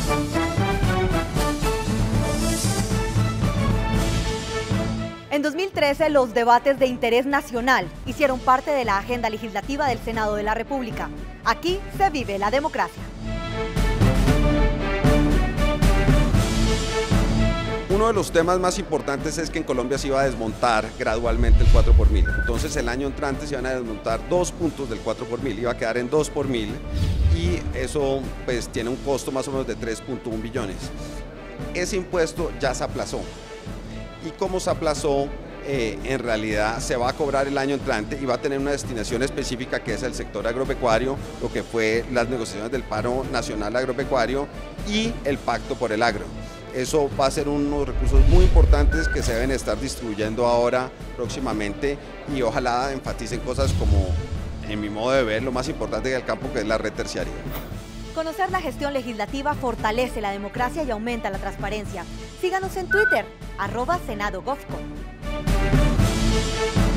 En 2013, los debates de interés nacional hicieron parte de la agenda legislativa del Senado de la República. Aquí se vive la democracia. Uno de los temas más importantes es que en Colombia se iba a desmontar gradualmente el 4 por mil. Entonces el año entrante se iban a desmontar 2 puntos del 4 por mil, iba a quedar en 2 por mil y eso pues tiene un costo más o menos de 3.1 billones. Ese impuesto ya se aplazó. Y como se aplazó, en realidad se va a cobrar el año entrante y va a tener una destinación específica que es el sector agropecuario, lo que fue las negociaciones del paro nacional agropecuario y el pacto por el agro. Eso va a ser unos recursos muy importantes que se deben estar distribuyendo ahora próximamente y ojalá enfaticen cosas como, en mi modo de ver, lo más importante del campo, que es la red terciaria. Conocer la gestión legislativa fortalece la democracia y aumenta la transparencia. Síganos en Twitter, @SenadoGovCo.